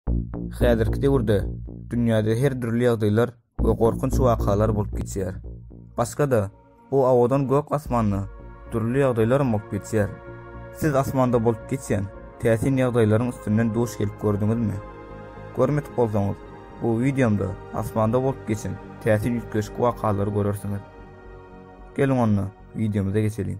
Häzirki döwürde dünýäde her türlü ýagdaýlar we gorkunç wakalar bolup geçýär. Başga-da bu awadan gök asmanyny türlü ýagdaýlar bolup geçýär. Siz asmanda bolup geçýän täsin ýagdaýlaryň üstünden duş gelip gördüňizmi? Görmedik bolsaňyz, bu videomda asmanda bolup geçen täsin ýetgeçlik wakalary görersiňiz. Gelin onu videomuza geçelim.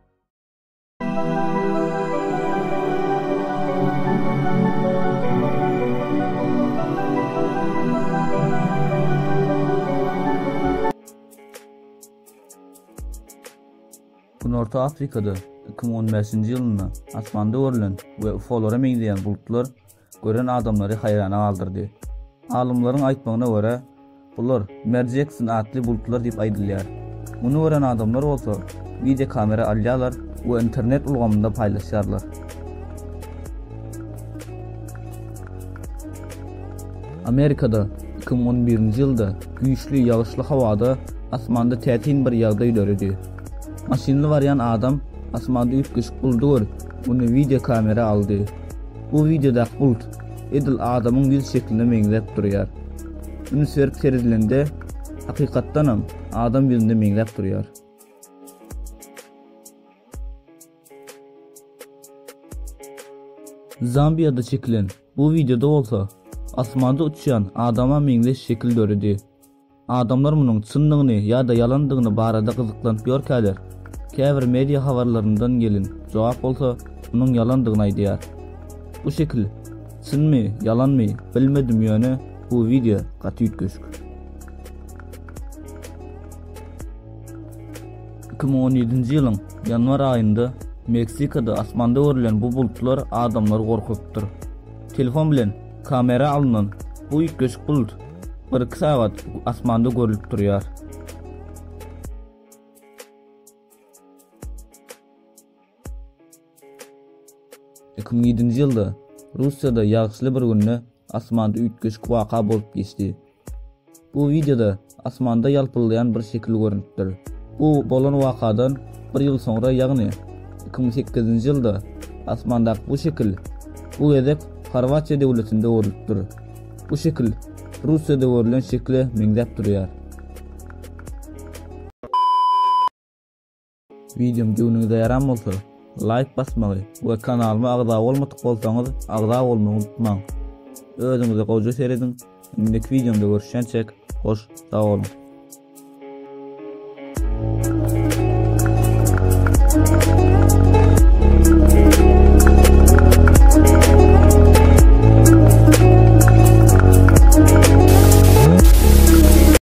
Orta Afrikada 2015-nji ýylynda asmanda görülen we ufolara meňzeýän bulutlar gören adamlary haýrana galdyrdy. Alymlaryň aýtmagyna görä, bular Merjeksin adly bulutlar diýip aýdylýar. Muny gören adamlar bolsa video kamera alýarlar we internet ulgamynda paýlaşýarlar. Amerikada 2011-nji ýylda güýçli ýagyşly hawada asmanda tätin bir ýagdaý döredi. Maşinli varyan adam asmanda üýtgeçik buldy görüp, muny video kamera aldy. Bu videoda bulut edil adamyň ýüz şeklinde meňzep durýar. Muny serp seredilende hakykatdanam adam ýüzünde meňzep durýar. Zambiýada çekilen bu videoda bolsa asmanda uçýan adama meňzep şekil döredi. Adamlar munyň çynlygyny ýa-da ýalandygyny barada gyzyklanyp ýörkäler. Käbir media habarlaryndan gelin jogap bolsa munyň ýalandygyny aýdýar. Bu şekil çynmy, ýalanmy bilmedim ýöne bu video gaty ýetgeçik. 2017-nji ýylyň ýanwar aýynda Meksikada asmanda görülen bu bulutlar adamlary gorkutdyr. Telefon bilen kamera alynan bu ýetgeçik bulut 1-2 sagat asmanda görülüp durýar. Nji ýylda Russiýada ýagşyly bir günde asmanda üýtgeçik waka bolup geçdi. Bu videoda asmanda ýalpyldaýan bir şekil görünipdir. Bu bolan wakadan bir ýyl soňra, ýagny 2008-nji ýylda asmanda bu şekil bu edep Horwatiýa döwletinde görülipdir. Bu şekil Russiýada görülen şekle meňzep durýar. Videom göwnüňize ýaram bolsa like basmagy we kanalyma agda bolmadyk bolsaňyz agda bolmagy unutmaň. Özüňize gowy seredin. Indiki videomda görüşençek hoş, sag olun.